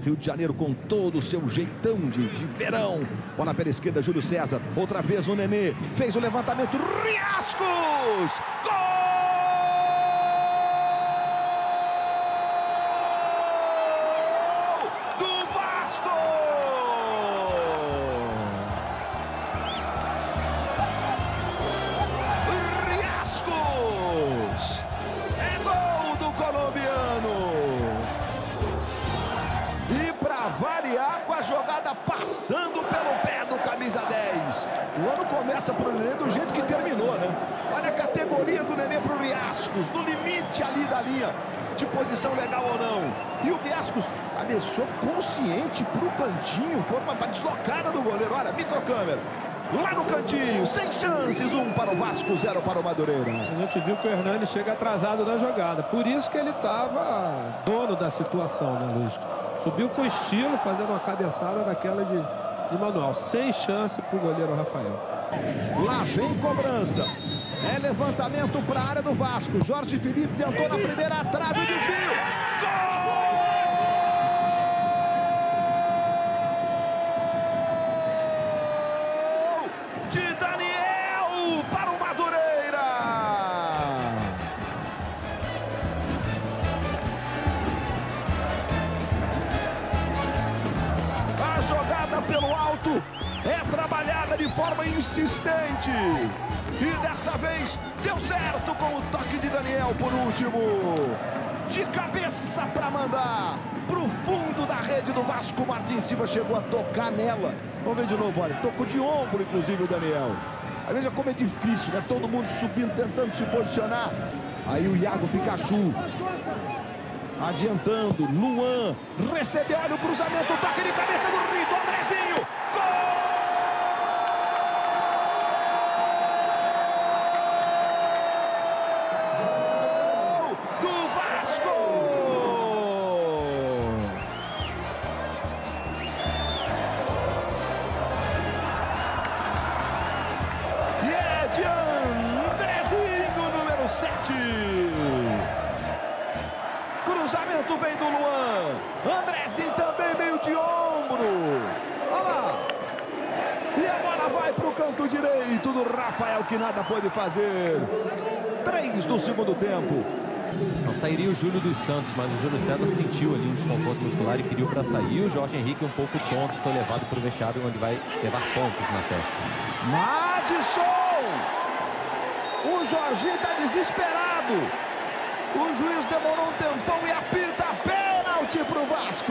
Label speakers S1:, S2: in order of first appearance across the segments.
S1: Rio de Janeiro com todo o seu jeitão de verão. Bola pela esquerda, Júlio César. Outra vez o Nenê. Fez o levantamento. Riascos! Gol! Do Vasco! Riascos! É gol do colombiano! E para variar, com a jogada passando pelo pé do camisa 10. O ano começa para o Nenê do jeito que terminou, né? Olha a categoria do Nenê para o Riascos, no limite ali da linha, de posição legal ou não. E o Riascos cabeçou consciente para o cantinho, foi uma deslocada do goleiro. Olha, microcâmera. Lá no cantinho, sem chances, 1 para o Vasco, 0 para o Madureira.
S2: A gente viu que o Hernani chega atrasado na jogada, por isso que ele estava dono da situação, né, Luiz? Subiu com estilo, fazendo uma cabeçada daquela de manual, sem chance para o goleiro Rafael.
S1: Lá vem cobrança, é levantamento para a área do Vasco. Jorge Felipe tentou na primeira trave, o desvio, gol! De Daniel para o Madureira. A jogada pelo alto é trabalhada de forma insistente. E dessa vez deu certo com o toque de Daniel por último. De cabeça para mandar para o fundo da rede do Vasco. Martins Silva chegou a tocar nela. Vamos ver de novo, olha. Tocou de ombro, inclusive, o Daniel. Aí veja como é difícil, né? Todo mundo subindo, tentando se posicionar. Aí o Iago Pikachu adiantando. Luan recebeu, olha o cruzamento, o toque de cabeça do Rio, do Andrezinho. Gol! Cruzamento vem do Luan. Andrezinho também veio de ombro. Olha lá. E agora vai para o canto direito do Rafael, que nada pode fazer. 3 do segundo tempo.
S3: Não sairia o Júlio dos Santos, mas o Júlio César sentiu ali um desconforto muscular e pediu para sair. O Jorge Henrique, um pouco tonto, foi levado para o vestiário, onde vai levar pontos na testa.
S1: Madison! O Jorginho está desesperado. O juiz demorou um tempão e apita pênalti para o Vasco.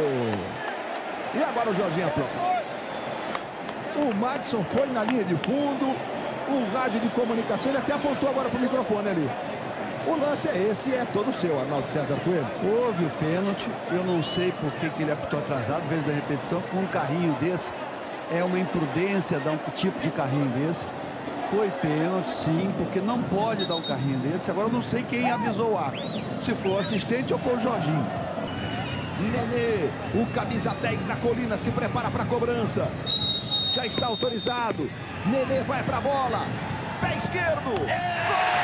S1: E agora o Jorginho aplaude. O Madison foi na linha de fundo. O rádio de comunicação, ele até apontou agora para o microfone ali. O lance é esse, é todo seu, Arnaldo César Coelho.
S4: Houve o pênalti, eu não sei por que ele apitou atrasado, em vez da repetição, com um carrinho desse. É uma imprudência dar um tipo de carrinho desse. Foi pênalti, sim, porque não pode dar um carrinho desse. Agora eu não sei quem avisou o árbitro. Se for o assistente ou for o Jorginho.
S1: Nenê, o camisa 10 da Colina, se prepara para a cobrança. Já está autorizado. Nenê vai para a bola. Pé esquerdo. Gol!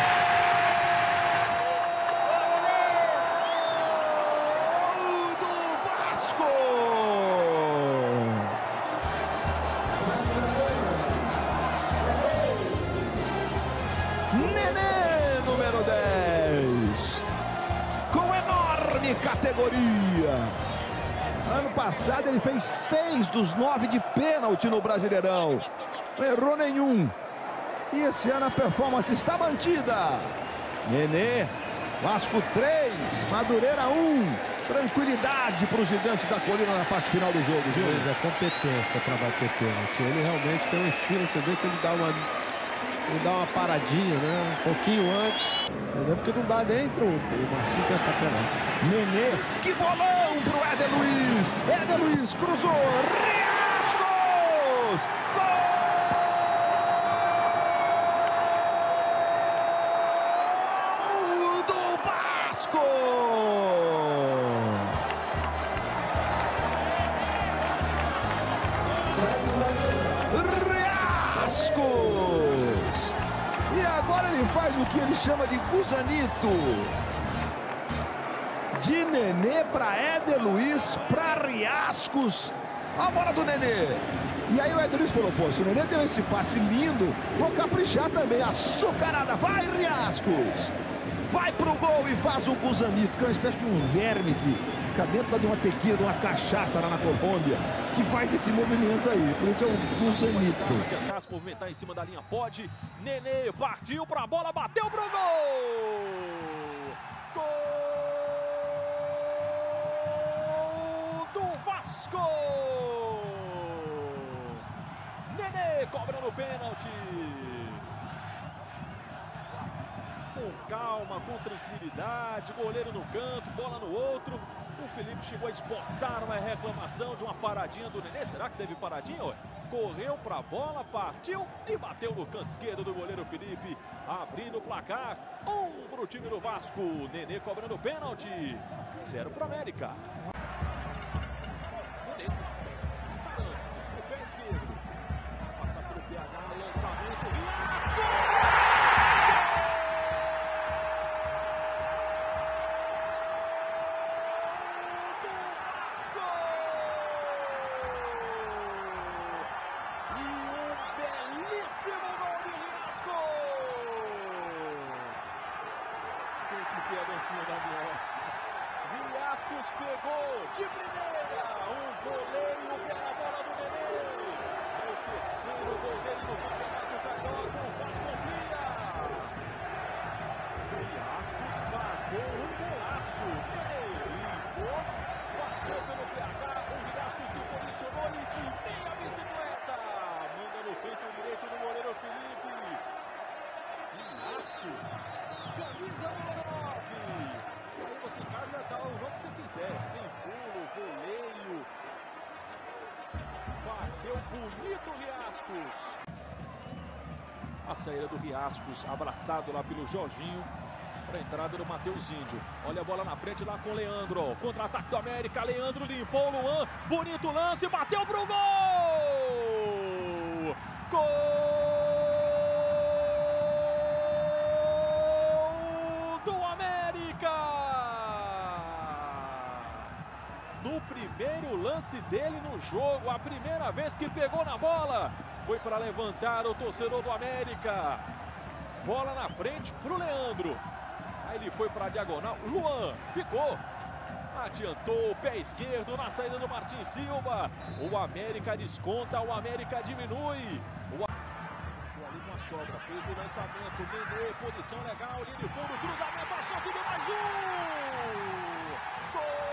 S1: Nenê, número 10, com enorme categoria. Ano passado ele fez 6 dos 9 de pênalti no Brasileirão. Não errou nenhum. E esse ano a performance está mantida. Nenê, Vasco 3, Madureira 1. Tranquilidade para o gigante da Colina na parte final do jogo, Júlio.
S2: É competência para bater pênalti. Ele realmente tem um estilo, você vê que ele dá uma paradinha, né? Um pouquinho antes. Você vê porque não dá nem pro Martins tentar pegar.
S1: Nenê, que bolão pro Éder Luiz. Éder Luiz cruzou. Riascos! Gol! Do Vasco! Riascos! E agora ele faz o que ele chama de gusanito. De Nenê para Éder Luiz, para Riascos. A bola do Nenê. E aí o Éder Luiz falou, pô, se o Nenê deu esse passe lindo, vou caprichar também. Açucarada, vai Riascos. Vai pro gol e faz o gusanito, que é uma espécie de um verme que fica dentro de uma tequila, de uma cachaça lá na Colômbia, que faz esse movimento aí. Por isso é um gusanito.
S5: Tentar se movimentar em cima da linha, pode. Nenê partiu pra bola, bateu pro gol! Gol do Vasco! Nenê cobra no pênalti. Com calma, com tranquilidade, goleiro no canto, bola no outro. O Felipe chegou a esboçar uma reclamação de uma paradinha do Nenê. Será que teve paradinha? Correu para a bola, partiu e bateu no canto esquerdo do goleiro Felipe, abrindo o placar. 1 para o time do Vasco. Nenê cobrando pênalti. 0 para o América. Nenê parando o pé esquerdo. Passa para o PH, lançamento. Riasco! A dancinha da viola. Riascos pegou de primeira. Um voleio pela bola do Nenê. É o terceiro gol dele no campeonato carioca. O Vasco amplia. Riascos bateu um golaço. Nenê limpou, passou pelo PH. O Riascos se posicionou e de meia bicicleta. Manda no canto direito do goleiro Felipe. Riascos. Camisa número 9. E aí você em casa dá o nome que você quiser. Sem pulo, voleio. Bateu bonito o Riascos. A saída do Riascos, abraçado lá pelo Jorginho. Para a entrada do Matheus Índio. Olha a bola na frente lá com o Leandro. Contra-ataque do América. Leandro limpou o Luan. Bonito lance. Bateu pro gol! Gol! No primeiro lance dele no jogo, a primeira vez que pegou na bola, foi para levantar o torcedor do América. Bola na frente para o Leandro. Aí ele foi para a diagonal. Luan ficou. Adiantou o pé esquerdo na saída do Martin Silva. O América desconta, o América diminui. Ali com a sobra, fez o lançamento. Nenê, posição legal, linha de fundo, cruzamento, a chance de mais um. Gol!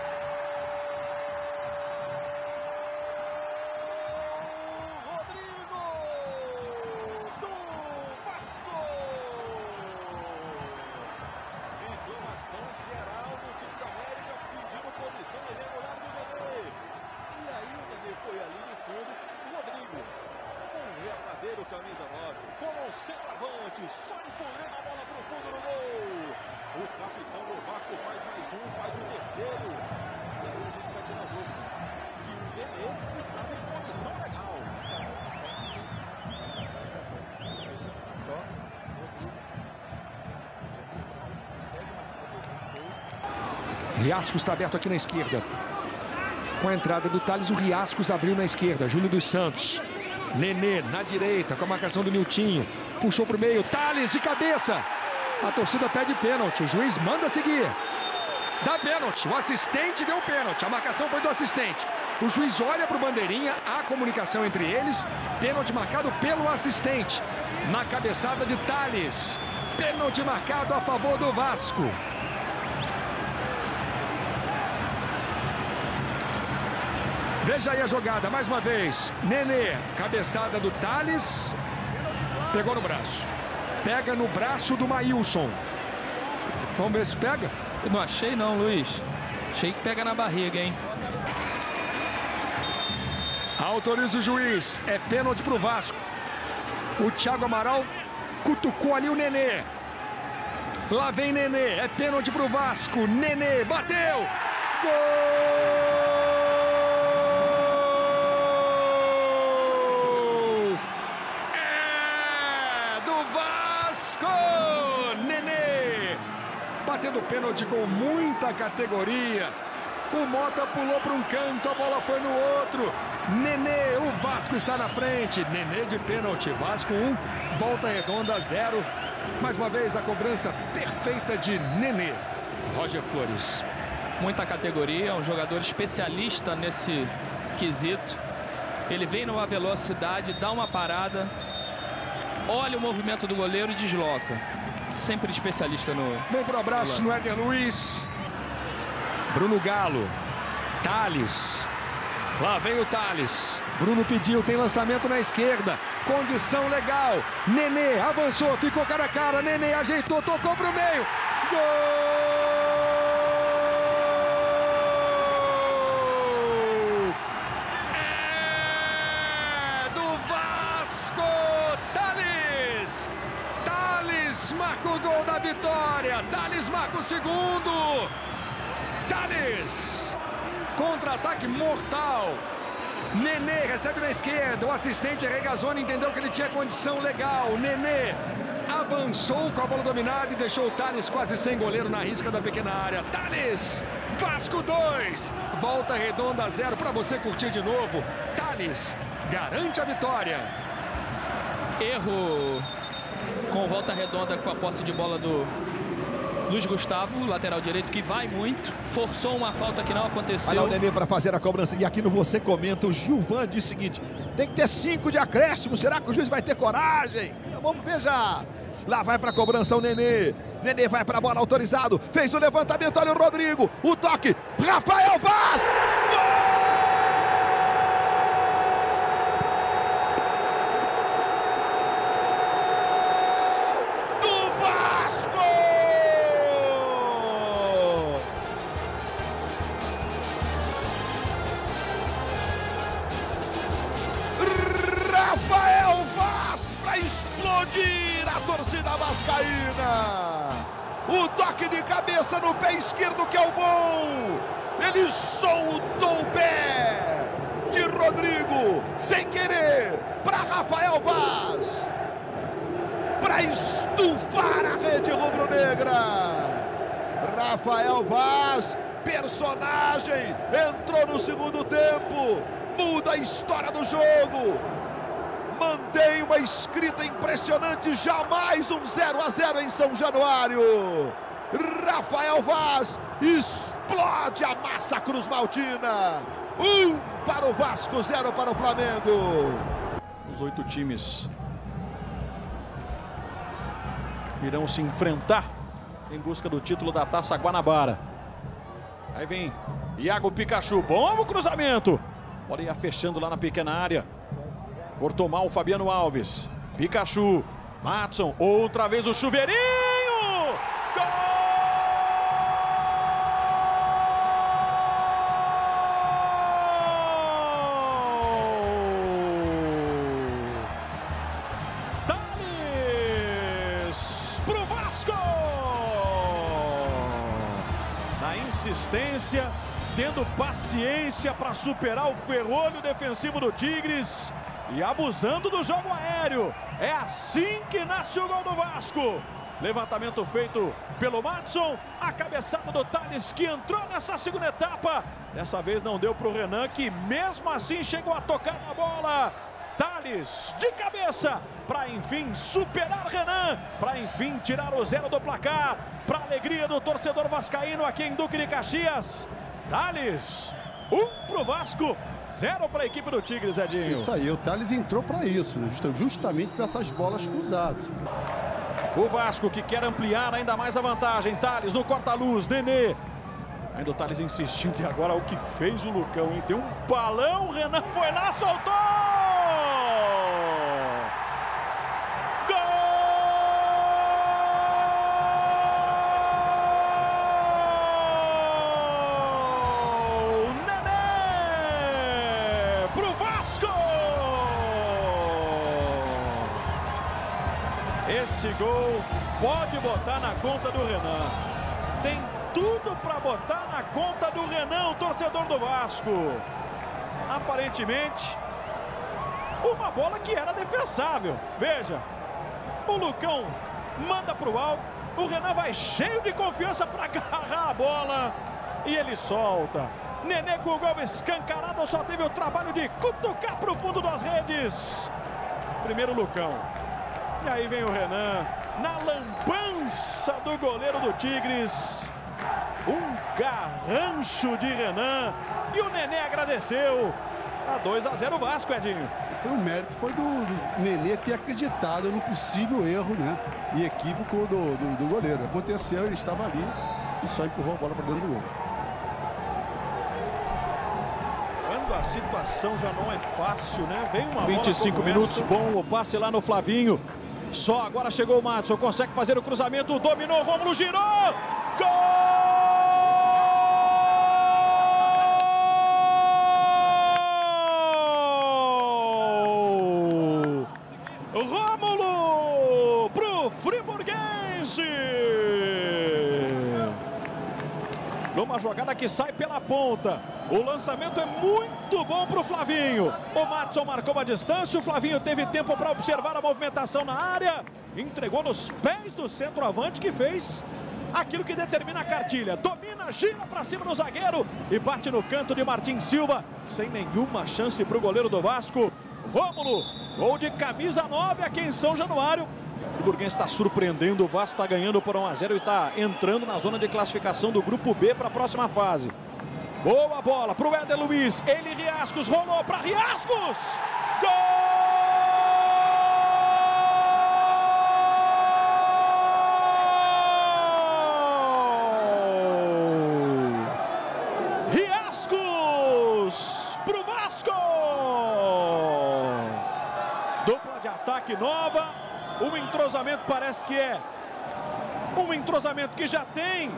S5: Geral do time da América pedindo posição irregular do Nenê. E aí o Nenê foi ali no fundo. O Rodrigo, um verdadeiro camisa 9, como um centroavante, só empurrando a bola para o fundo do gol. O capitão do Vasco faz mais um, faz o terceiro. E aí a gente vai tirar dúvida que o Nenê estava em condição legal.
S6: Riascos está aberto aqui na esquerda. Com a entrada do Thales, o Riascos abriu na esquerda. Júlio dos Santos. Nenê na direita, com a marcação do Niltinho. Puxou para o meio. Thales de cabeça. A torcida pede pênalti. O juiz manda seguir. Dá pênalti. O assistente deu pênalti. A marcação foi do assistente. O juiz olha para o bandeirinha. Há comunicação entre eles. Pênalti marcado pelo assistente. Na cabeçada de Thales. Pênalti marcado a favor do Vasco. Veja aí a jogada, mais uma vez. Nenê, cabeçada do Thales. Pegou no braço. Pega no braço do Maílson. Vamos ver se pega.
S7: Eu não achei não, Luiz. Achei que pega na barriga, hein?
S6: Autoriza o juiz. É pênalti pro Vasco. O Thiago Amaral cutucou ali o Nenê. Lá vem Nenê. É pênalti pro Vasco. Nenê bateu. Gol! Batendo o pênalti com muita categoria. O Mota pulou para um canto, a bola foi no outro. Nenê, o Vasco está na frente. Nenê de pênalti, Vasco 1, Volta Redonda 0. Mais uma vez a cobrança perfeita de Nenê. Roger Flores.
S7: Muita categoria, um jogador especialista nesse quesito. Ele vem numa velocidade, dá uma parada, olha o movimento do goleiro e desloca. Sempre especialista no...
S6: Vem pro abraço no Éder Luiz. Bruno Galo. Thales. Lá vem o Thales. Bruno pediu, tem lançamento na esquerda. Condição legal. Nenê avançou, ficou cara a cara. Nenê ajeitou, tocou pro meio. Gol! É do Vasco! Thales! Thales marca o gol da vitória. Thales marca o segundo. Thales! Contra-ataque mortal. Nenê recebe na esquerda. O assistente Regazzoni entendeu que ele tinha condição legal. Nenê avançou com a bola dominada e deixou o Thales quase sem goleiro na risca da pequena área. Thales! Vasco 2. Volta Redonda 0 para você curtir de novo. Thales garante a vitória.
S7: Erro com Volta Redonda com a posse de bola do Luiz Gustavo, lateral direito, que vai muito. Forçou uma falta que não aconteceu.
S1: Olha o Nenê para fazer a cobrança. E aqui no Você Comenta, o Gilvan diz o seguinte: tem que ter 5 de acréscimo. Será que o juiz vai ter coragem? Vamos ver já. Lá vai para a cobrança o Nenê. Nenê vai para a bola, autorizado. Fez o levantamento, olha o Rodrigo. O toque. Rafael Vaz. Gol! Rafael Vaz para explodir a torcida vascaína. O toque de cabeça no pé esquerdo que é o bom. Ele soltou o pé de Rodrigo sem querer para Rafael Vaz, para estufar a rede rubro-negra. Rafael Vaz, personagem, entrou no segundo tempo, muda a história do jogo. Mantém uma escrita impressionante, jamais um 0-0 em São Januário. Rafael Vaz explode a massa Cruz Maltina. 1 para o Vasco, 0 para o Flamengo.
S8: Os 8 times irão se enfrentar em busca do título da Taça Guanabara. Aí vem Iago Pikachu, bom cruzamento. Bola ia fechando lá na pequena área. Cortou mal o Fabiano Alves. Pikachu. Matson. Outra vez o chuveirinho. Gol! Thales pro Vasco. Na insistência, tendo paciência para superar o ferrolho defensivo do Tigres. E abusando do jogo aéreo. É assim que nasce o gol do Vasco. Levantamento feito pelo Matson. A cabeçada do Thales, que entrou nessa segunda etapa. Dessa vez não deu para o Renan, que mesmo assim chegou a tocar na bola. Thales de cabeça para enfim superar Renan. Para enfim tirar o 0 do placar. Para a alegria do torcedor vascaíno aqui em Duque de Caxias. Thales, 1 para o Vasco. 0 para a equipe do Tigres, Edinho.
S9: Isso aí, o Thales entrou para isso, justamente para essas bolas cruzadas.
S8: O Vasco que quer ampliar ainda mais a vantagem. Thales no corta-luz, Nenê. Ainda o Thales insistindo e agora o que fez o Lucão, hein? Deu um balão, o Renan foi lá, soltou! Esse gol pode botar na conta do Renan. Tem tudo para botar na conta do Renan, o torcedor do Vasco. Aparentemente, uma bola que era defensável. Veja, o Lucão manda para o alto, O Renan vai cheio de confiança para agarrar a bola. E ele solta. Nenê com o gol escancarado, só teve o trabalho de cutucar para o fundo das redes. Primeiro Lucão. E aí vem o Renan, na lambança do goleiro do Tigres. Um garrancho de Renan. E o Nenê agradeceu. Tá 2-0 o Vasco, Edinho.
S9: Foi um mérito, foi do Nenê ter acreditado no possível erro, né? E equívoco do goleiro. Aconteceu, ele estava ali e só empurrou a bola para dentro do gol.
S8: Quando a situação já não é fácil, né? Vem uma
S5: 25 minutos, bom o passe lá no Flavinho. Só agora chegou o Madison, consegue fazer o cruzamento, dominou, Rômulo girou! Gol! Rômulo pro Friburguense! Numa jogada que sai pela ponta. O lançamento é muito bom para o Flavinho. O Madison marcou a distância. O Flavinho teve tempo para observar a movimentação na área. Entregou nos pés do centroavante, que fez aquilo que determina a cartilha. Domina, gira para cima do zagueiro e bate no canto de Martin Silva. Sem nenhuma chance para o goleiro do Vasco. Rômulo, gol de camisa 9 aqui em São Januário. O Friburguense está surpreendendo. O Vasco está ganhando por 1-0 e está entrando na zona de classificação do grupo B para a próxima fase. Boa bola para o Éder Luiz. Ele, Riascos, rolou para Riascos. Gol! Riascos para o Vasco. Dupla de ataque nova. Um entrosamento parece que é um entrosamento que já tem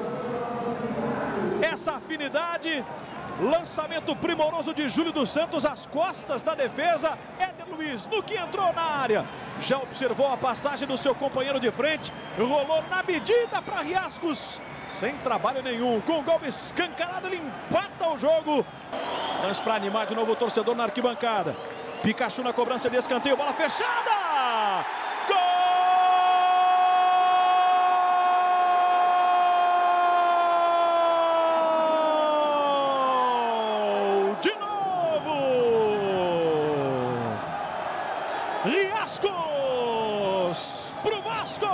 S5: essa afinidade. Lançamento primoroso de Júlio dos Santos às costas da defesa. Éder Luiz, no que entrou na área, já observou a passagem do seu companheiro de frente, rolou na medida para Riascos, sem trabalho nenhum, com o gol escancarado, ele empata o jogo. Lance para animar de novo o torcedor na arquibancada. Pikachu na cobrança de escanteio, bola fechada! Gol! De novo! Riascos pro Vasco!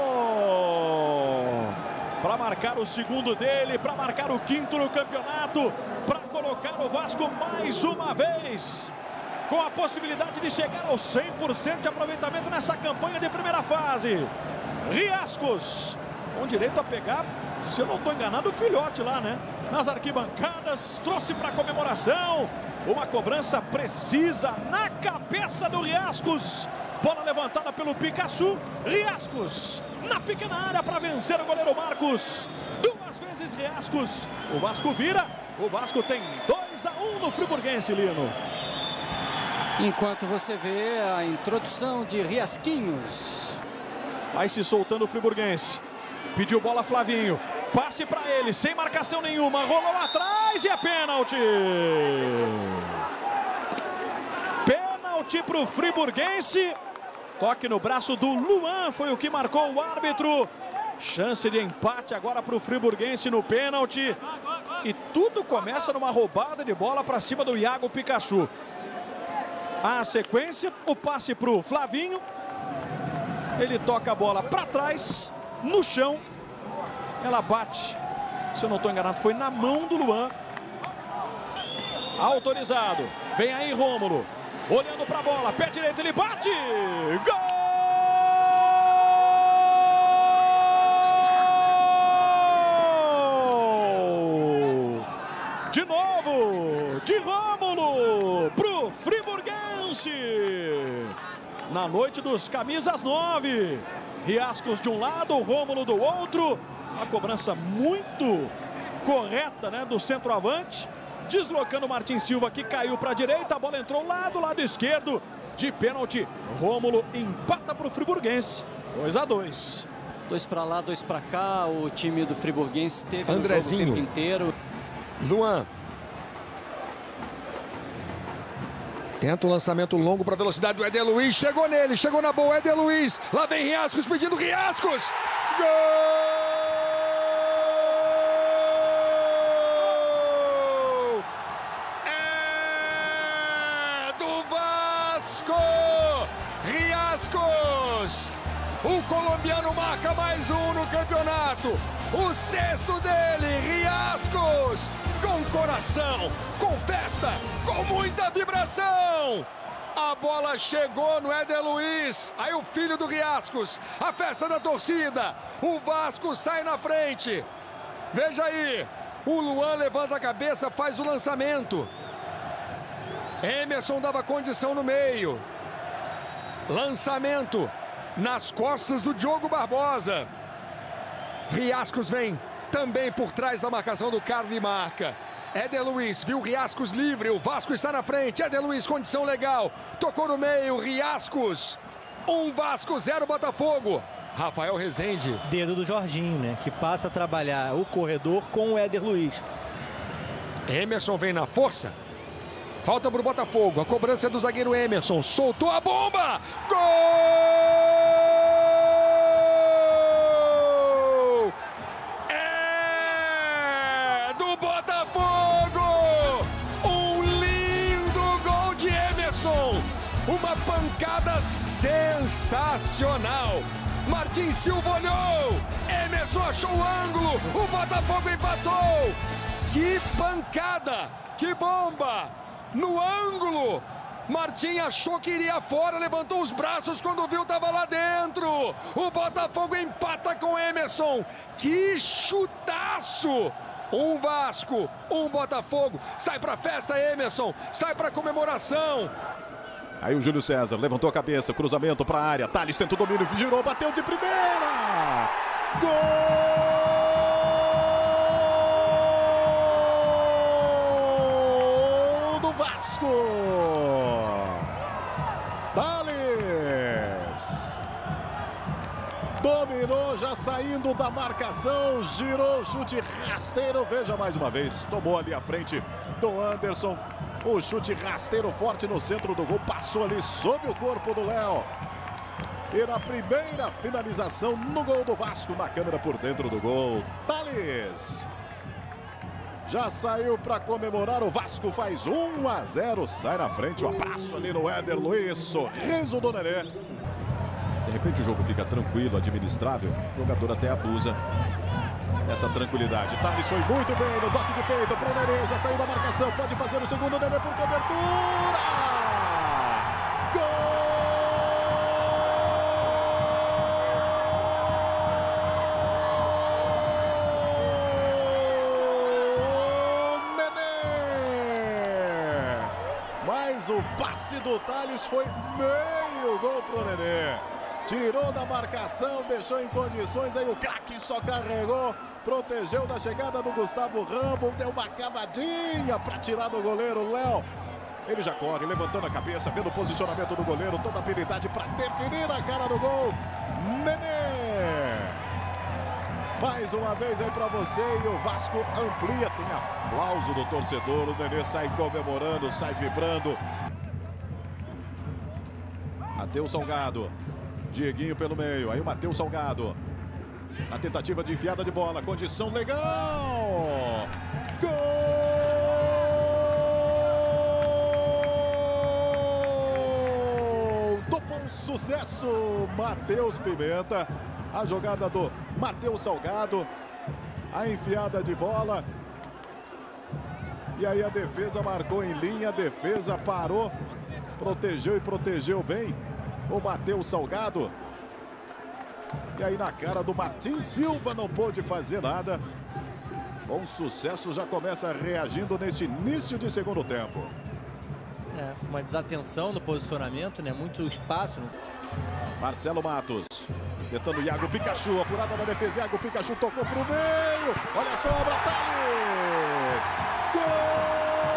S5: Para marcar o segundo dele, para marcar o quinto no campeonato, para colocar o Vasco mais uma vez com a possibilidade de chegar ao 100% de aproveitamento nessa campanha de primeira fase. Riascos, com direito a pegar, se eu não estou enganado, o filhote lá, né? Nas arquibancadas, trouxe para comemoração. Uma cobrança precisa na cabeça do Riascos. Bola levantada pelo Pikachu. Riascos na pequena área para vencer o goleiro Marcos. Duas vezes Riascos. O Vasco vira. O Vasco tem 2-1 no Friburguense, Lino.
S10: Enquanto você vê a introdução de Riasquinhos.
S5: Vai se soltando o Friburguense. Pediu bola Flavinho. Passe para ele, sem marcação nenhuma. Rolou atrás e é pênalti. Pênalti para o Friburguense. Toque no braço do Luan foi o que marcou o árbitro. Chance de empate agora para o Friburguense no pênalti. E tudo começa numa roubada de bola para cima do Iago Pikachu. A sequência, o passe para o Flavinho. Ele toca a bola para trás, no chão. Ela bate, se eu não estou enganado, foi na mão do Luan. Autorizado. Vem aí Rômulo. Olhando para a bola, pé direito, ele bate! Gol! De novo, de Rômulo pro Friburguense. Na noite dos camisas 9. Riascos de um lado, Rômulo do outro. Uma cobrança muito correta, né, do centroavante. Deslocando o Martin Silva, que caiu para a direita. A bola entrou lá do lado esquerdo. De pênalti, Rômulo empata para o Friburguense. 2-2.
S10: 2 para lá, 2 para cá. O time do Friburguense teve
S6: Andrezinho.
S10: o jogo o tempo inteiro.
S6: Luan. Tenta o lançamento longo para a velocidade do Éder Luiz. Chegou nele, chegou na boa. Éder Luiz. Lá vem Riascos pedindo Riascos. Gol! É do Vasco! Riascos! O colombiano marca mais um no campeonato. O sexto dele, Riascos! Com coração, com festa, com muita vibração! A bola chegou no Éder Luiz, aí o filho do Riascos, a festa da torcida, o Vasco sai na frente. Veja aí, o Luan levanta a cabeça, faz o lançamento. Emerson dava condição no meio. Lançamento nas costas do Diogo Barbosa. Riascos vem também por trás da marcação do Carlos e marca. Éder Luiz viu Riascos livre, o Vasco está na frente. Éder Luiz, condição legal, tocou no meio, Riascos. 1 Vasco, 0 Botafogo. Rafael Rezende.
S11: Dedo do Jorginho, né? Que passa a trabalhar o corredor com o Éder Luiz.
S6: Emerson vem na força. Falta para o Botafogo, a cobrança é do zagueiro Emerson. Soltou a bomba! Gol! É do Botafogo! Um lindo gol de Emerson! Uma pancada sensacional! Martin Silva olhou! Emerson achou o ângulo! O Botafogo empatou! Que pancada! Que bomba! No ângulo! Martim achou que iria fora, levantou os braços quando viu, estava lá dentro. O Botafogo empata com Emerson. Que chutaço! 1 Vasco, 1 Botafogo. Sai pra festa, Emerson. Sai pra comemoração.
S1: Aí o Júlio César levantou a cabeça, cruzamento para a área. Thales tenta o domínio, girou, bateu de primeira. Gol do Vasco. Thales dominou, já saindo da marcação, girou, chute rasteiro. Veja mais uma vez, tomou ali a frente do Anderson. O chute rasteiro forte no centro do gol, passou ali sob o corpo do Léo. E na primeira finalização no gol do Vasco, na câmera por dentro do gol, Thales já saiu para comemorar. O Vasco faz 1-0, sai na frente. Um abraço ali no Éder Luiz, sorriso do Nenê. De repente o jogo fica tranquilo, administrável, o jogador até abusa essa tranquilidade. Thales foi muito bem no toque de peito para o Nenê, já saiu da marcação, pode fazer o segundo. Nenê por cobertura. Gol! Nenê! Mas o passe do Thales foi meio gol para o Nenê. Tirou da marcação, deixou em condições, aí o craque só carregou, protegeu da chegada do Gustavo Rambo, deu uma cavadinha para tirar do goleiro Léo. Ele já corre, levantando a cabeça, vendo o posicionamento do goleiro, toda a habilidade para definir a cara do gol. Nenê! Mais uma vez aí para você, e o Vasco amplia, tem aplauso do torcedor, o Nenê sai comemorando, sai vibrando. Matheus Salgado. Dieguinho pelo meio, aí o Matheus Salgado. Na tentativa de enfiada de bola, condição legal! Gol do Bom Sucesso, Matheus Pimenta. A jogada do Matheus Salgado, a enfiada de bola. E aí a defesa marcou em linha, a defesa parou, protegeu e protegeu bem o Matheus Salgado. E aí na cara do Martin Silva não pôde fazer nada. Bom Sucesso já começa reagindo neste início de segundo tempo.
S11: Uma desatenção no posicionamento, né? Muito espaço.
S1: Marcelo Matos tentando Iago Pikachu, a furada na defesa. Iago Pikachu tocou pro meio. Olha a sobra, Thales! Gol!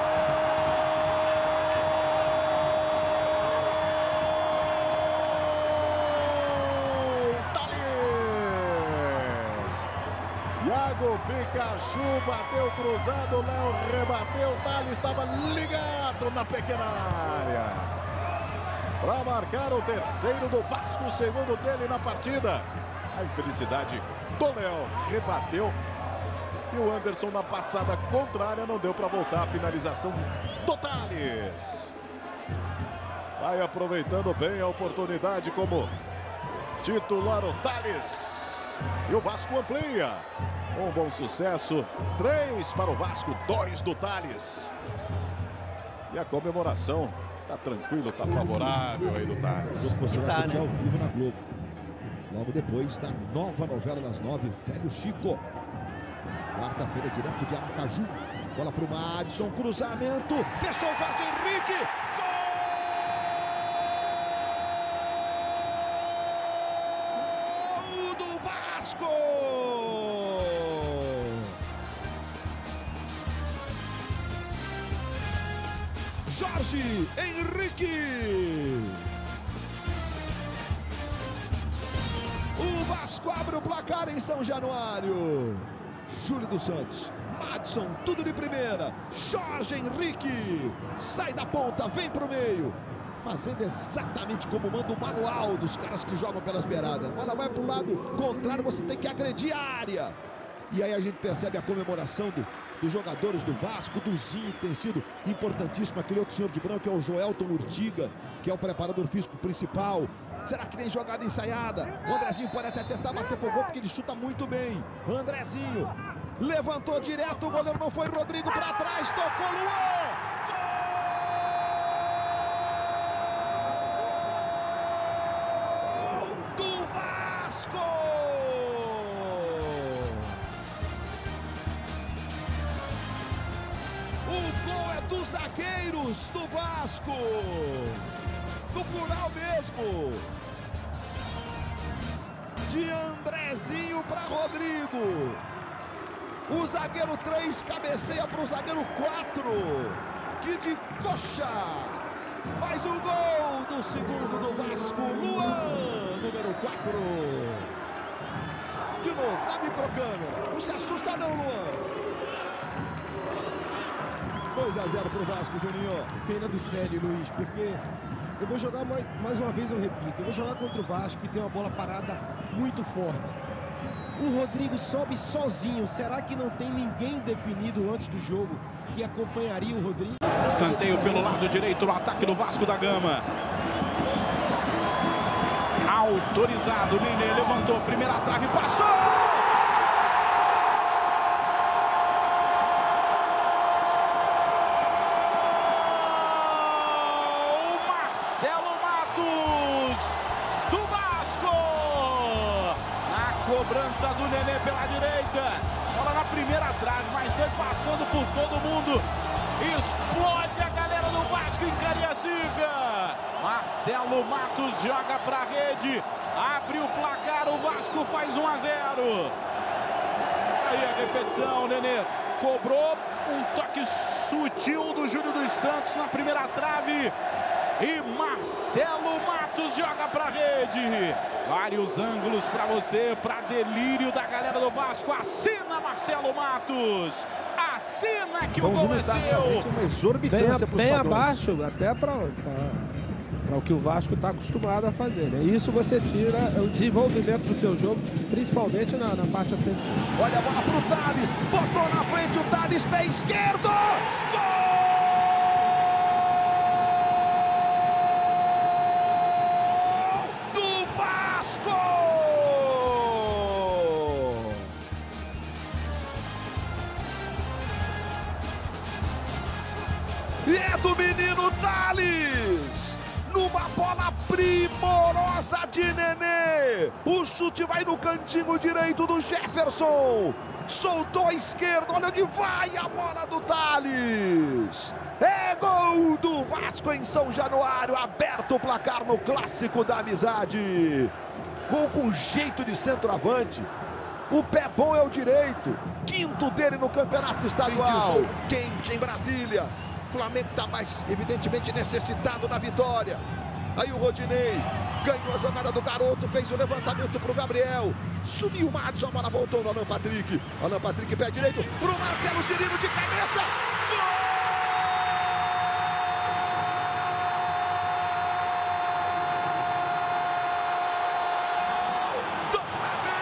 S1: Iago Pikachu bateu cruzado, Léo rebateu, Thales estava ligado na pequena área para marcar o terceiro do Vasco, o segundo dele na partida.
S12: A infelicidade do Leão rebateu. E o Anderson na passada contrária não deu para voltar. A finalização do Tales. Vai aproveitando bem a oportunidade como titular o Tales. E o Vasco amplia. Um bom sucesso. 3 para o Vasco, 2 do Tales. E a comemoração tá tranquilo, tá favorável aí do Tales.
S1: Você vai curtir ao vivo na Globo. Logo depois da nova novela das 9, Velho Chico. Quarta-feira, direto de Aracaju. Bola para o Madison, cruzamento. Fechou Jorge Henrique. Gol do Vasco! Jorge Henrique. O Vasco abre o placar em São Januário. Júlio dos Santos, Madison, tudo de primeira. Jorge Henrique sai da ponta, vem para o meio, fazendo exatamente como manda o manual dos caras que jogam pelas beiradas. Bola vai para o lado contrário, você tem que agredir a área. E aí a gente percebe a comemoração dos jogadores do Vasco, do Zinho, que tem sido importantíssimo. Aquele outro senhor de branco é o Joelton Urtiga, que é o preparador físico principal. Será que vem jogada ensaiada? O Andrezinho pode até tentar bater pro gol, porque ele chuta muito bem. Andrezinho levantou direto, o goleiro não foi. Rodrigo para trás, tocou Luan. Gol do Vasco! O gol é dos zagueiros do Vasco. No plural mesmo. De Andrezinho para Rodrigo. O zagueiro 3 cabeceia para o zagueiro 4. Que de coxa faz o gol do segundo do Vasco. Luan, número 4. De novo, na microcâmera. Não se assusta não, Luan. 2-0 para o Vasco, Juninho.
S13: Pena do Célio, Luiz, porque eu vou jogar mais uma vez, eu repito, eu vou jogar contra o Vasco, que tem uma bola parada muito forte. O Rodrigo sobe sozinho. Será que não tem ninguém definido antes do jogo que acompanharia o Rodrigo?
S8: Escanteio pelo lado direito no ataque do Vasco da Gama. Autorizado, Nenê levantou, primeira trave, passou! Cobrança do Nenê pela direita. Bola na primeira trave, mas foi passando por todo mundo. Explode a galera do Vasco em Cariacica. Marcelo Matos joga pra rede. Abre o placar, o Vasco faz 1-0. Aí a repetição, Nenê cobrou um toque sutil do Júlio dos Santos na primeira trave. E Marcelo Matos joga pra rede. Vários ângulos para você, para delírio da galera do Vasco. Assina Marcelo Matos. Assina que o gol é seu.
S2: Uma exorbitância bem abaixo, até para o que o Vasco está acostumado a fazer, né? Isso você tira o desenvolvimento do seu jogo, principalmente na parte ofensiva.
S1: Olha a bola pro Tales. Botou na frente o Tales, pé esquerdo. Gol! É do menino Tales, numa bola primorosa de Nenê. O chute vai no cantinho direito do Jefferson. Soltou a esquerda, olha onde vai a bola do Tales. É gol do Vasco em São Januário, aberto o placar no Clássico da Amizade. Gol com jeito de centroavante. O pé bom é o direito, quinto dele no campeonato estadual. Quente em Brasília. Flamengo está mais, evidentemente, necessitado da vitória. Aí o Rodinei ganhou a jogada do garoto, fez o levantamento para o Gabriel. Subiu o Madison, a bola voltou no Alan Patrick. Alan Patrick, pé direito, para o Marcelo Cirino de cabeça. Gol do Flamengo!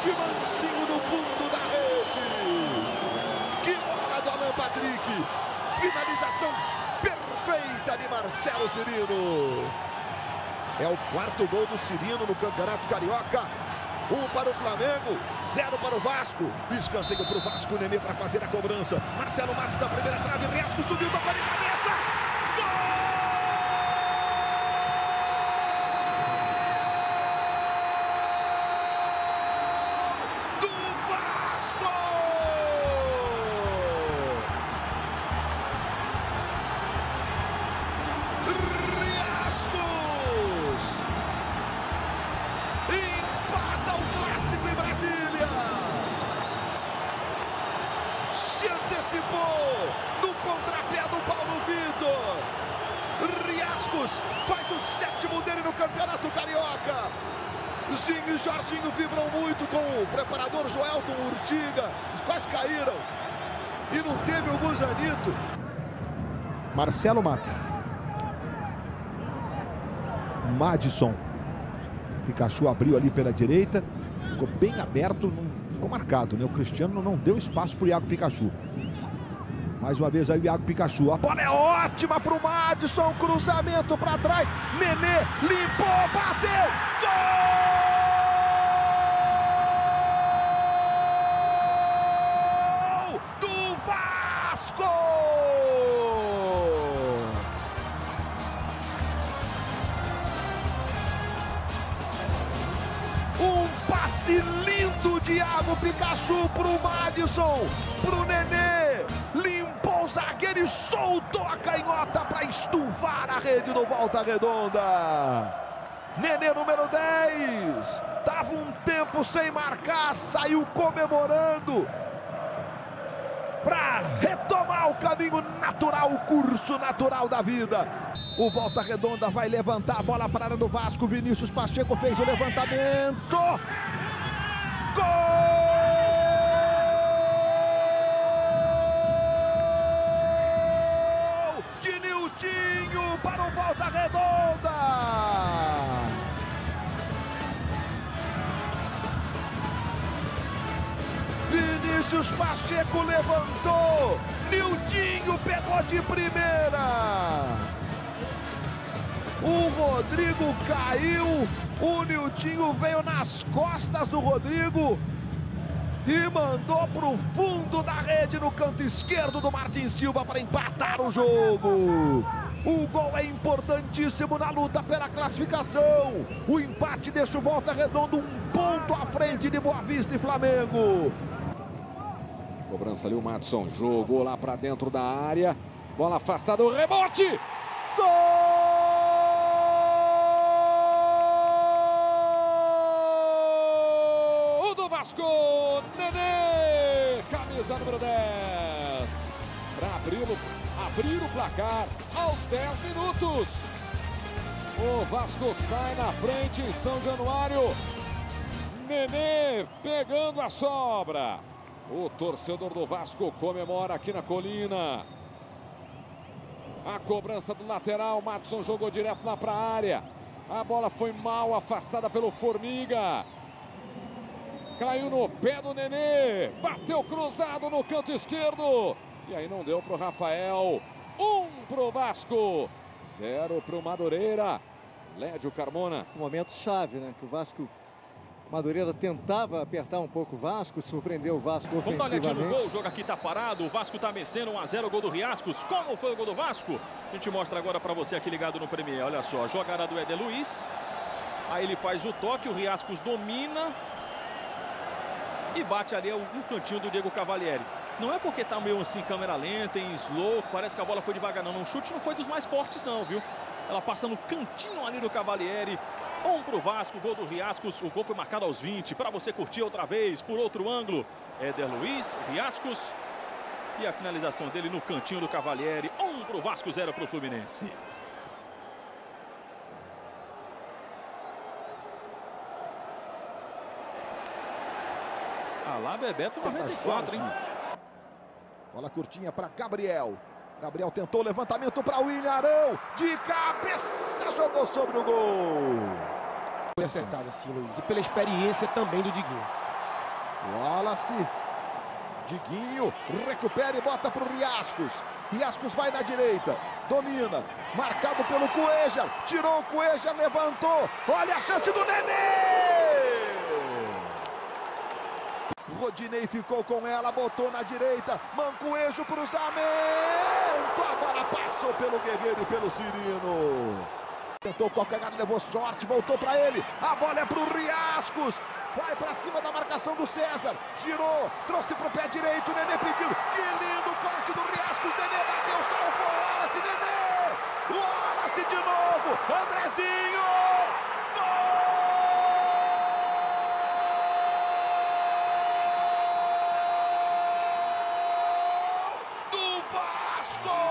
S1: de mansinho no fundo da rede. Que bola do Alan Patrick. Finalização perfeita de Marcelo Cirino. É o quarto gol do Cirino no Campeonato Carioca. 1 para o Flamengo, 0 para o Vasco. Escanteio para o Vasco, Nenê para fazer a cobrança. Marcelo Matos na primeira trave, Riasco subiu, tocou de cabeça. Gol do Vasco! Riascos! Empata o clássico em Brasília. Se antecipou no contrapé do Paulo Vitor. Riascos faz o 7º dele no Campeonato Carioca. Zinho e Jorginho vibram muito com o preparador Joelton Urtiga. Eles quase caíram. E não teve o Guzanito.
S14: Marcelo Matos. Madison. Pikachu abriu ali pela direita. Ficou bem aberto. Não ficou marcado, né? O Cristiano não deu espaço para o Iago Pikachu. Mais uma vez aí o Iago Pikachu. A bola é ótima para o Madison. Cruzamento para trás. Nenê limpou, bateu. Gol do Vasco! Um passe lindo de Iago Pikachu para o Madison, para o Nenê. Limpou o zagueiro e soltou a canhota para estufar a rede do Volta Redonda. Nenê, número 10. Tava um tempo sem marcar, saiu comemorando para retomar o caminho natural, o curso natural da vida. O Volta Redonda vai levantar a bola para a área do Vasco. Vinícius Pacheco fez o levantamento. Gol de Niltinho para o Volta Redonda. Vinícius Pacheco levantou. Niltinho pegou de primeira. O Rodrigo caiu. O Niltinho veio nas costas do Rodrigo e mandou para o fundo da rede no canto esquerdo do Martin Silva para empatar o jogo. O gol é importantíssimo na luta pela classificação. O empate deixa o Volta Redonda 1 ponto à frente de Boa Vista e Flamengo.
S15: Cobrança ali o Madison, jogou lá para dentro da área. Bola afastada, o rebote. Gol! Vasco, Nenê, camisa número 10, para abrir o placar aos 10 minutos. O Vasco sai na frente em São Januário. Nenê pegando a sobra. O torcedor do Vasco comemora aqui na Colina. A cobrança do lateral, Madison jogou direto lá para a área. A bola foi mal afastada pelo Formiga. Caiu no pé do Nenê, bateu cruzado no canto esquerdo. E aí não deu para o Rafael. 1 para o Vasco, 0 para o Madureira. Lédio Carmona.
S16: Um momento chave, né? Que o Vasco, Madureira tentava apertar um pouco o Vasco, surpreendeu o Vasco ofensivamente.
S5: Vamos dar no gol, o jogo aqui tá parado, o Vasco tá vencendo 1 a 0, o gol do Riascos. Como foi o gol do Vasco? A gente mostra agora para você aqui ligado no Premier. Olha só, a jogada do Éder Luiz. Aí ele faz o toque, o Riascos domina e bate ali no cantinho do Diego Cavalieri. Não é porque tá meio assim, câmera lenta, em slow, parece que a bola foi devagar, não. O chute não foi dos mais fortes, não, viu? Ela passa no cantinho ali do Cavalieri. 1 pro Vasco, gol do Riascos. O gol foi marcado aos 20. Para você curtir outra vez, por outro ângulo. Éder Luiz, Riascos. E a finalização dele no cantinho do Cavalieri. 1 pro Vasco, 0 pro Fluminense. Ah lá, Bebeto 94, hein?
S1: Bola curtinha para Gabriel. Gabriel tentou o levantamento para o Ilharão. De cabeça, jogou sobre o gol.
S13: Foi acertado assim, Luiz. E pela experiência também do Diguinho.
S14: Wallace. Diguinho recupera e bota para o Riascos. Riascos vai na direita, domina, marcado pelo Cuéllar, tirou o Cuéllar, levantou, olha a chance do Nenê! Rodinei ficou com ela, botou na direita, Mancoejo, cruzamento, a bola passou pelo Guerreiro e pelo Cirino. Tentou o calcanhar, levou sorte, voltou para ele, a bola é para o Riascos. Vai para cima da marcação do César. Girou, trouxe para o pé direito. Nenê pediu. Que lindo corte do Riascos. Nenê bateu, salvou o Wallace. Nenê. Wallace de novo. Andrezinho. Gol do Vasco.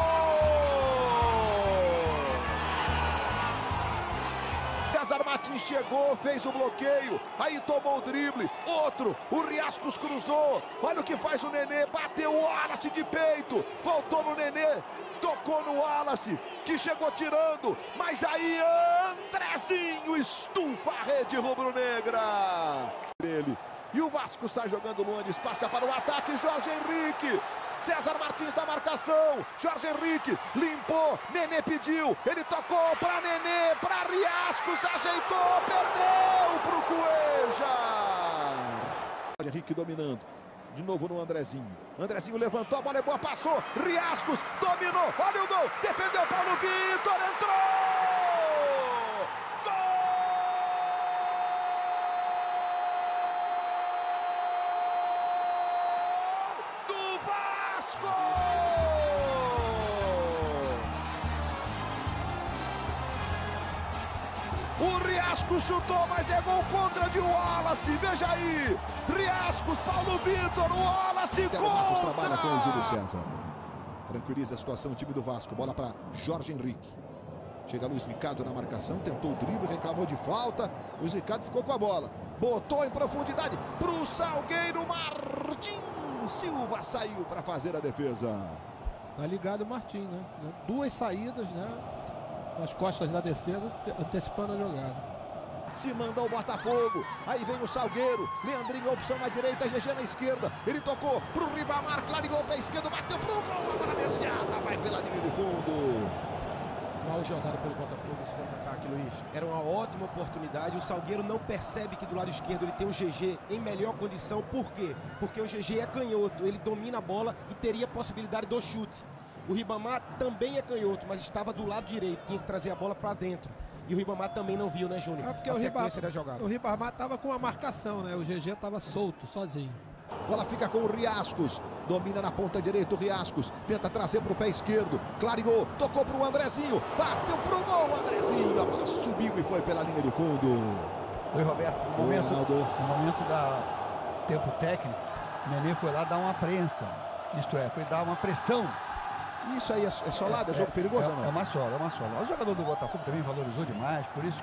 S14: César Martins chegou, fez o bloqueio, aí tomou o drible, outro, o Riascos cruzou, olha o que faz o Nenê, bateu o Wallace de peito, voltou no Nenê, tocou no Wallace, que chegou tirando, mas aí Andrezinho estufa a rede rubro-negra. Ele. E o Vasco sai jogando Luan, passa para o ataque, Jorge Henrique. César Martins na marcação, Jorge Henrique limpou, Nenê pediu, ele tocou para Nenê, para Riascos, ajeitou, perdeu para o Cuéllar. Jorge Henrique dominando, de novo no Andrezinho, Andrezinho levantou, a bola é boa, passou, Riascos dominou, olha o gol, defendeu Paulo Vitor, entrou! O Riascos chutou, mas é gol contra de Wallace. Veja aí. Riascos, Paulo Vitor, Wallace contra.
S1: Trabalha com o Júlio César. Tranquiliza a situação o time do Vasco. Bola para Jorge Henrique. Chega Luiz Ricardo na marcação, tentou o drible, reclamou de falta. Luiz Ricardo ficou com a bola. Botou em profundidade para o Salgueiro. Martim Silva saiu para fazer a defesa.
S2: Tá ligado o Martim, né? Duas saídas, né? Nas costas da defesa, antecipando a jogada.
S1: Se mandou o Botafogo, aí vem o Salgueiro, Leandrinho, opção na direita, GG na esquerda, ele tocou pro Ribamar, clareou pé esquerdo, bateu pro gol, a bola desviada, vai pela linha de fundo.
S13: Mal jogado pelo Botafogo esse contra-ataque, Luiz. Era uma ótima oportunidade, o Salgueiro não percebe que do lado esquerdo ele tem o GG em melhor condição, por quê? Porque o GG é canhoto, ele domina a bola e teria possibilidade do chute. O Ribamar também é canhoto, mas estava do lado direito, tinha que trazer a bola para dentro. E o Ribamar também não viu, né, Júnior?
S2: Porque
S13: a sequência da jogada.
S2: O Ribamar estava com a marcação, né? O GG estava solto, sozinho.
S1: Bola fica com o Riascos, domina na ponta direita o Riascos, tenta trazer para o pé esquerdo, clareou, tocou para o Andrezinho, bateu para o gol, Andrezinho, a bola subiu e foi pela linha de fundo.
S4: Oi, Roberto, no momento da tempo técnico, o Nenê foi lá dar uma prensa, isto é, foi dar uma pressão.
S1: Isso aí é solado, é jogo perigoso ou não?
S4: É uma sola, é uma sola. O jogador do Botafogo também valorizou demais, por isso...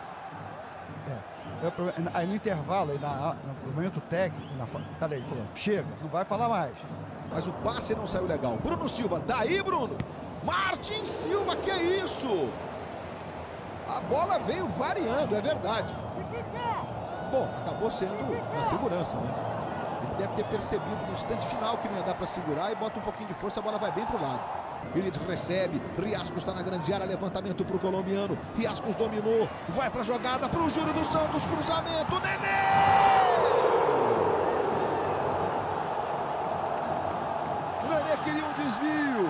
S4: Aí no intervalo, aí no momento técnico, ele falou, chega, não vai falar mais.
S1: Mas o passe não saiu legal. Bruno Silva, daí Bruno! Martim Silva, que é isso? A bola veio variando, é verdade. Bom, acabou sendo na segurança, né? Ele deve ter percebido no instante final que não ia dar para segurar e bota um pouquinho de força, a bola vai bem pro lado. Ele recebe, Riascos está na grande área, levantamento para o colombiano, Riascos dominou, vai para a jogada para o Júlio dos Santos, cruzamento, Nenê! O Nenê queria um desvio.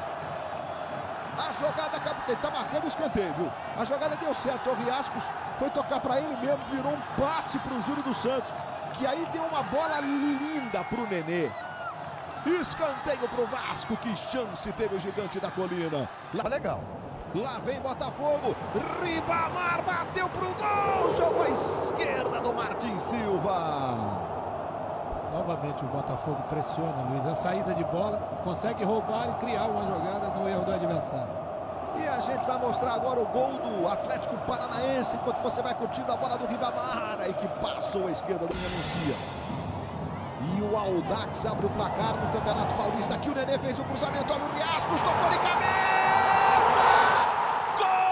S1: A jogada, ele está marcando o escanteio, viu? A jogada deu certo, o Riascos foi tocar para ele mesmo, virou um passe para o Júlio dos Santos, que aí deu uma bola linda para o Nenê. Escanteio pro Vasco, que chance teve o gigante da colina.
S4: Legal.
S1: Lá vem Botafogo, Ribamar bateu pro gol, jogou à esquerda do Martim Silva.
S2: Novamente o Botafogo pressiona, Luiz, a saída de bola, consegue roubar e criar uma jogada no erro do adversário.
S1: E a gente vai mostrar agora o gol do Atlético Paranaense, enquanto você vai curtindo a bola do Ribamar, aí que passou à esquerda do Anuncia. E o Audax abre o placar no Campeonato Paulista. Aqui o Nenê fez o cruzamento, olha o Riascos, tocou de cabeça! Gol!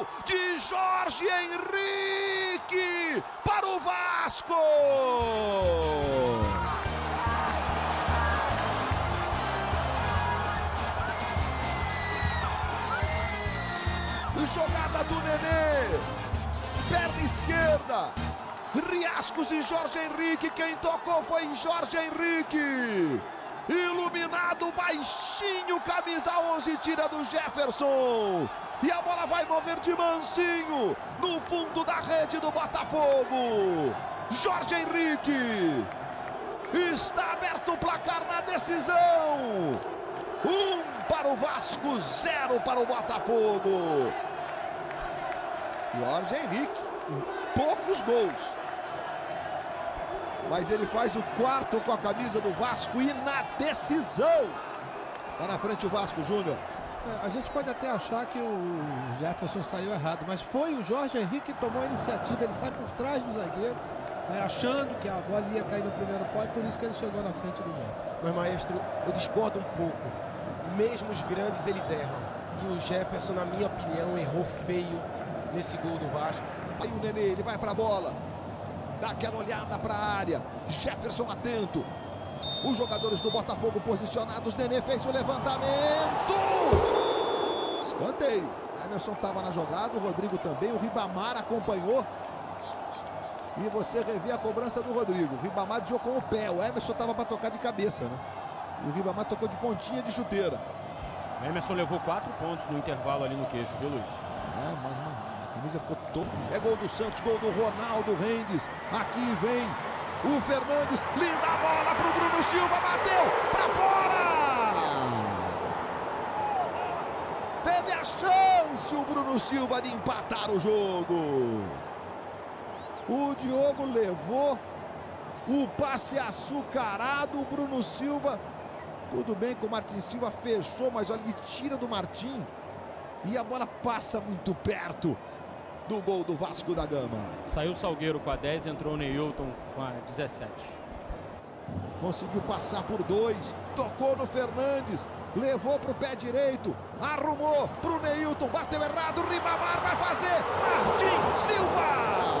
S1: de Jorge Henrique para o Vasco. Jogada do Nenê, perna esquerda, Riascos e Jorge Henrique. Quem tocou foi Jorge Henrique. Iluminado, baixinho, camisa 11, tira do Jefferson. E a bola vai morrer de mansinho no fundo da rede do Botafogo. Jorge Henrique. Está aberto o placar na decisão. 1 para o Vasco, 0 para o Botafogo. Jorge Henrique, poucos gols. Mas ele faz o 4º com a camisa do Vasco e na decisão. Está na frente o Vasco, Júnior.
S2: A gente pode até achar que o Jefferson saiu errado, mas foi o Jorge Henrique que tomou a iniciativa. Ele sai por trás do zagueiro, achando que a bola ia cair no primeiro pau, e por isso que ele chegou na frente do Jefferson.
S13: Mas, maestro, eu discordo um pouco. Mesmo os grandes, eles erram. E o Jefferson, na minha opinião, errou feio nesse gol do Vasco.
S1: Aí o Nenê, ele vai para a bola. Dá aquela olhada para a área. Jefferson atento. Os jogadores do Botafogo posicionados. Nenê fez o levantamento. Escanteio. Emerson estava na jogada, o Rodrigo também. O Ribamar acompanhou. E você revê a cobrança do Rodrigo. O Ribamar jogou com o pé. O Emerson estava para tocar de cabeça, né? E o Ribamar tocou de pontinha de chuteira.
S17: O Emerson levou 4 pontos no intervalo ali no queixo, viu, Luiz?
S1: Mas a camisa ficou toda. É gol do Santos, gol do Ronaldo Rendes. Aqui vem o Fernandes. Linda bola pro Bruno Silva. Bateu pra fora. Teve a chance o Bruno Silva de empatar o jogo. O Diogo levou o passe açucarado. O Bruno Silva. Tudo bem que o Martin Silva fechou, mas olha, ele tira do Martim. E a bola passa muito perto do gol do Vasco da Gama.
S17: Saiu o Salgueiro com a 10, entrou o Neilton com a 17.
S1: Conseguiu passar por 2, tocou no Fernandes, levou para o pé direito, arrumou para o Neilton, bateu errado, Ribamar vai fazer, Martin Silva!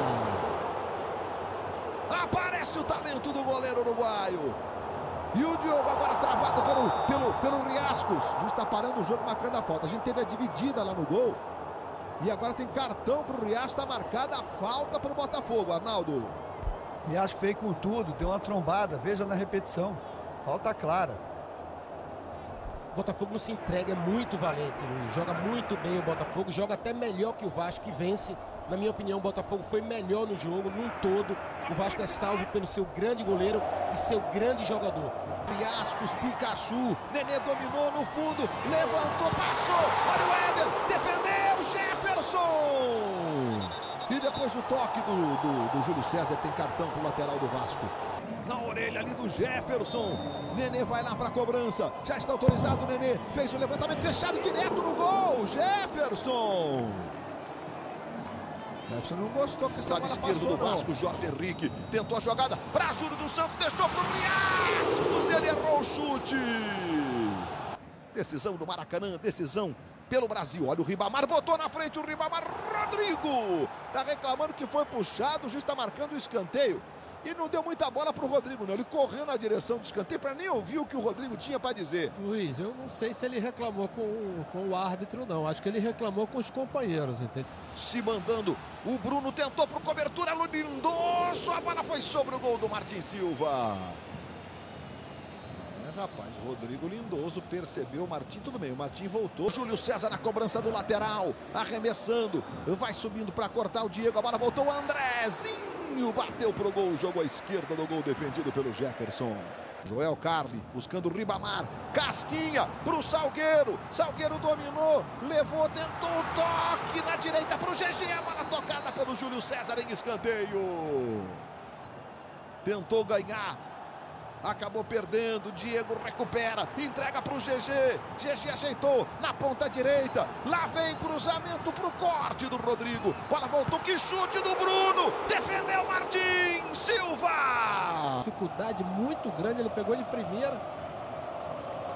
S1: Aparece o talento do goleiro uruguaio. E o Diogo agora travado pelo Riascos. O juiz está parando o jogo, marcando a falta. A gente teve a dividida lá no gol. E agora tem cartão para o Riascos. Está marcada a falta para o Botafogo, Arnaldo.
S4: Riascos veio com tudo, deu uma trombada. Veja na repetição. Falta clara.
S13: O Botafogo não se entrega, é muito valente, Luiz. Joga muito bem o Botafogo. Joga até melhor que o Vasco, que vence. Na minha opinião, o Botafogo foi melhor no jogo, num todo. O Vasco é salvo pelo seu grande goleiro e seu grande jogador.
S1: Riascos, Pikachu, Nenê dominou no fundo, levantou, passou, olha o Éder, defendeu, Jefferson! E depois o toque do Júlio César, tem cartão pro lateral do Vasco. Na orelha ali do Jefferson, Nenê vai lá para a cobrança, já está autorizado o Nenê, fez o levantamento fechado direto no gol, Jefferson! Jefferson não gostou que essa bola esquerdo do Vasco, Jorge Henrique tentou a jogada para Júlio dos Santos, deixou para o Riascos, ele errou o chute. Decisão do Maracanã, decisão pelo Brasil. Olha o Ribamar, botou na frente o Ribamar, Rodrigo. Está reclamando que foi puxado, o juiz está marcando o escanteio. E não deu muita bola para o Rodrigo, não. Ele correu na direção do escanteio para nem ouvir o que o Rodrigo tinha para dizer.
S2: Luiz, eu não sei se ele reclamou com o árbitro, não. Acho que ele reclamou com os companheiros, entende?
S1: Se mandando, o Bruno tentou para cobertura, Lindoso, a bola foi sobre o gol do Martin Silva. Rapaz, Rodrigo Lindoso percebeu o Martim, tudo bem, o Martim voltou. Júlio César na cobrança do lateral, arremessando, vai subindo para cortar o Diego, a bola voltou, o Andrezinho bateu pro gol, jogou à esquerda do gol defendido pelo Jefferson. Joel Carli buscando o Ribamar, Casquinha pro Salgueiro, Salgueiro dominou, levou, tentou o toque na direita pro GG, a bola tocada pelo Júlio César em escanteio. Tentou ganhar. Acabou perdendo, Diego recupera, entrega para o GG, GG ajeitou na ponta direita, lá vem cruzamento para o corte do Rodrigo, bola voltou, que chute do Bruno, defendeu Martin Silva!
S2: Dificuldade muito grande, ele pegou de primeira.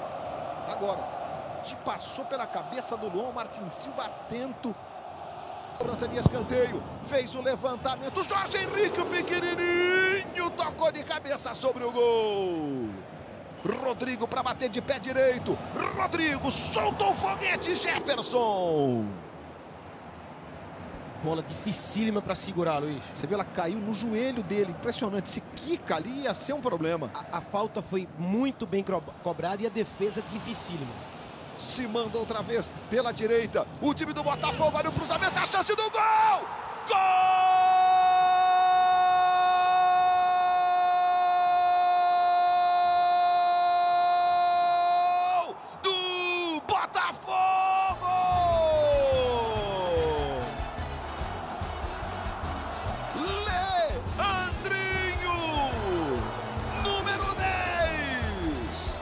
S1: Agora, te passou pela cabeça do Luan, Martin Silva atento, Cobrança de escanteio, fez o levantamento, Jorge Henrique, o pequenininho, tocou de cabeça sobre o gol. Rodrigo para bater de pé direito, Rodrigo soltou o foguete, Jefferson.
S13: Bola dificílima para segurar, Luiz.
S14: Você vê, ela caiu no joelho dele, impressionante. Se quica ali ia ser um problema.
S13: A falta foi muito bem cobrada e a defesa dificílima.
S1: Se manda outra vez pela direita, o time do Botafogo, olha o cruzamento, a chance do gol! Gol! Do Botafogo! Leandrinho, número 10.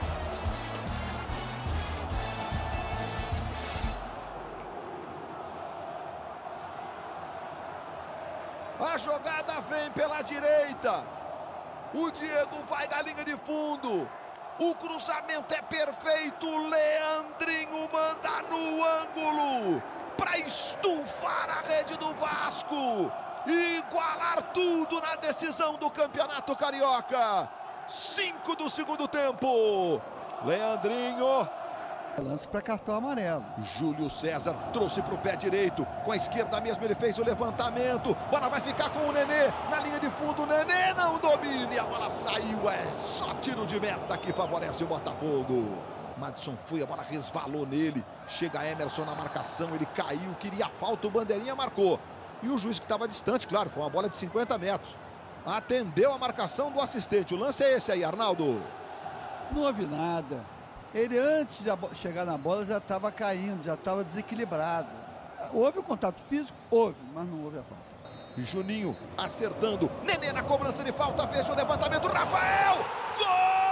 S1: A jogada vem pela direita. O Diego vai na linha de fundo. O cruzamento é perfeito. Leandrinho manda no ângulo para estufar a rede do Vasco e igualar tudo na decisão do Campeonato Carioca. 5 do segundo tempo. Leandrinho.
S4: Lance para cartão amarelo.
S1: Júlio César trouxe para o pé direito. Com a esquerda mesmo ele fez o levantamento. Bola vai ficar com o Nenê na linha de fundo. O Nenê não domina e a bola saiu. É só tiro de meta que favorece o Botafogo. Madison foi, a bola resvalou nele. Chega Emerson na marcação. Ele caiu, queria falta. O bandeirinha marcou. E o juiz que estava distante, claro, foi uma bola de 50 metros. Atendeu a marcação do assistente. O lance é esse aí, Arnaldo.
S4: Não houve nada. Ele, antes de chegar na bola, já estava caindo, já estava desequilibrado. Houve o contato físico? Houve, mas não houve a falta.
S1: E Juninho acertando. Nenê na cobrança de falta, fez o levantamento. Rafael! Gol!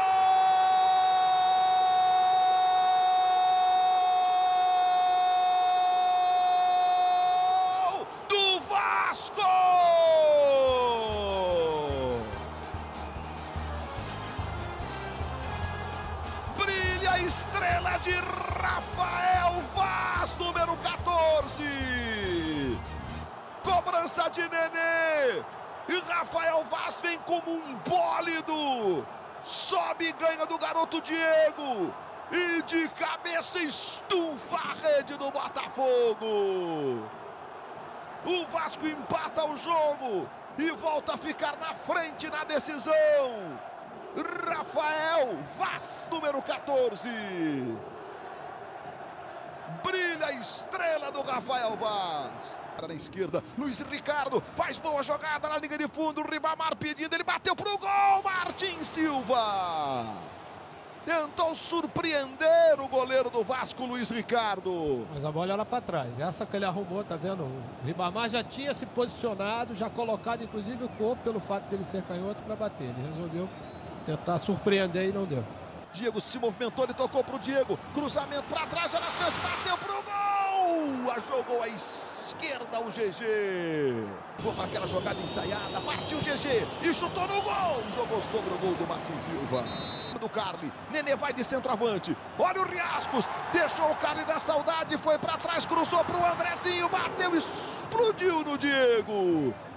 S1: Do Vasco! Brilha a estrela de Rafael Vaz, número 14. Cobrança de Nenê. E Rafael Vaz vem como um bólido. Sobe e ganha do garoto Diego. E de cabeça estufa a rede do Botafogo. O Vasco empata o jogo e volta a ficar na frente na decisão. Rafael Vaz, número 14. Brilha a estrela do Rafael Vaz. Na esquerda, Luiz Ricardo faz boa jogada na linha de fundo. Ribamar pedindo, ele bateu pro gol. Martin Silva tentou surpreender o goleiro do Vasco, Luiz Ricardo.
S2: Mas a bola era para trás. Essa que ele arrumou, tá vendo? O Ribamar já tinha se posicionado, já colocado inclusive o corpo pelo fato dele ser canhoto para bater. Ele resolveu tentar surpreender e não deu.
S1: Diego se movimentou, ele tocou pro Diego. Cruzamento para trás, era a chance, bateu pro gol. Jogou a esquerda o GG. Como aquela jogada ensaiada, partiu o GG e chutou no gol. Jogou sobre o gol do Martin Silva. Do Carli, Nenê vai de centroavante. Olha o Riascos, deixou o Carli na saudade, foi para trás, cruzou pro Andrezinho, bateu, explodiu no Diego.